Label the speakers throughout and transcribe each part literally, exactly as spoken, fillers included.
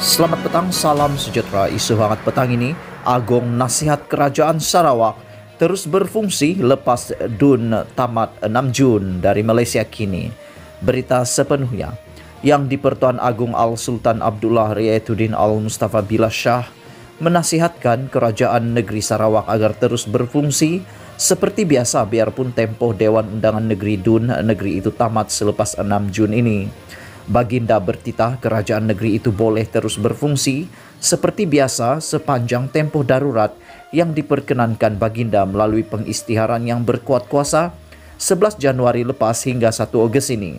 Speaker 1: Selamat petang, salam sejahtera. Isu hangat petang ini, Agong Nasihat Kerajaan Sarawak terus berfungsi lepas D U N tamat enam Jun dari Malaysia kini. Berita sepenuhnya, yang di-Pertuan Agong Al-Sultan Abdullah Riayatuddin Al-Mustafa Billah Shah menasihatkan Kerajaan Negeri Sarawak agar terus berfungsi seperti biasa biarpun tempoh Dewan Undangan Negeri D U N negeri itu tamat selepas enam Jun ini. Baginda bertitah kerajaan negeri itu boleh terus berfungsi seperti biasa sepanjang tempoh darurat yang diperkenankan Baginda melalui pengisytiharan yang berkuat kuasa sebelas Januari lepas hingga satu Ogos ini.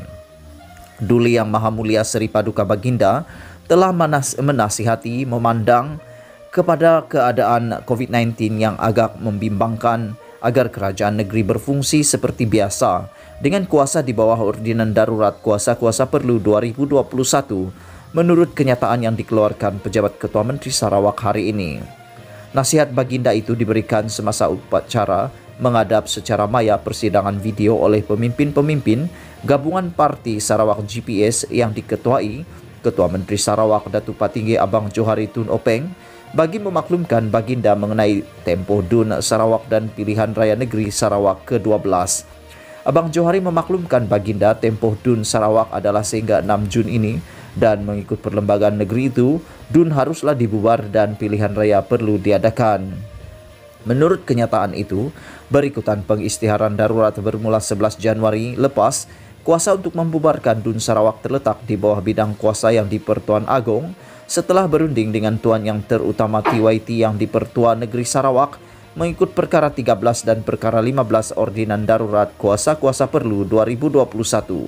Speaker 1: Duli Yang Maha Mulia Seri Paduka Baginda telah menas menasihati memandang kepada keadaan COVID sembilan belas yang agak membimbangkan agar kerajaan negeri berfungsi seperti biasa dengan kuasa di bawah Ordinan Darurat Kuasa-Kuasa Perlu dua ribu dua puluh satu menurut kenyataan yang dikeluarkan Pejabat Ketua Menteri Sarawak hari ini. Nasihat Baginda itu diberikan semasa upacara menghadap secara maya persidangan video oleh pemimpin-pemimpin Gabungan Parti Sarawak G P S yang diketuai Ketua Menteri Sarawak Datuk Patinggi Abang Johari Tun Openg bagi memaklumkan Baginda mengenai tempoh D U N Sarawak dan Pilihan Raya Negeri Sarawak ke dua belas. Abang Johari memaklumkan Baginda tempoh D U N Sarawak adalah sehingga enam Jun ini dan mengikut perlembagaan negeri itu, D U N haruslah dibubar dan pilihan raya perlu diadakan. Menurut kenyataan itu, berikutan pengisytiharan darurat bermula sebelas Januari lepas, kuasa untuk membubarkan D U N Sarawak terletak di bawah bidang kuasa yang di-Pertuan Agong setelah berunding dengan Tuan Yang Terutama T Y T yang di-Pertua Negeri Sarawak mengikut perkara tiga belas dan perkara lima belas Ordinan Darurat Kuasa-Kuasa Perlu dua ribu dua puluh satu.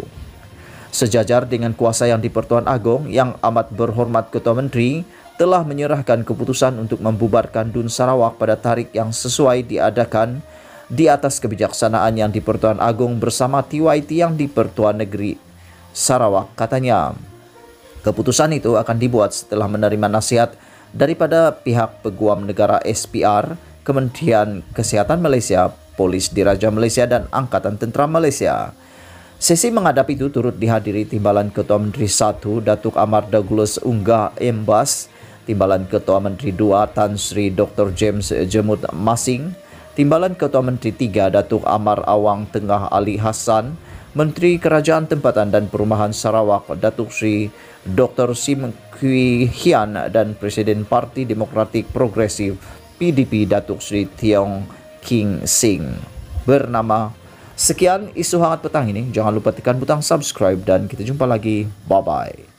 Speaker 1: Sejajar dengan kuasa yang di-Pertuan Agong, Yang Amat Berhormat Ketua Menteri telah menyerahkan keputusan untuk membubarkan D U N Sarawak pada tarikh yang sesuai diadakan di atas kebijaksanaan yang di-Pertuan Agong bersama T Y T yang di-Pertua Negeri Sarawak, katanya. Keputusan itu akan dibuat setelah menerima nasihat daripada pihak Peguam Negara S P R, Kementerian Kesihatan Malaysia, Polis Diraja Malaysia dan Angkatan Tentera Malaysia. Sesi menghadap itu turut dihadiri Timbalan Ketua Menteri satu Datuk Amar Douglas Unggah Embas, Timbalan Ketua Menteri dua Tan Sri Doktor James Jemut Masing, Timbalan Ketua Menteri tiga Datuk Amar Awang Tengah Ali Hassan, Menteri Kerajaan Tempatan dan Perumahan Sarawak Datuk Sri Doktor Sim Kui Hian dan Presiden Parti Demokratik Progresif P D P Datuk Sri Tiong King Sing bernama. Sekian isu hangat petang ini. Jangan lupa tekan butang subscribe dan kita jumpa lagi. Bye-bye.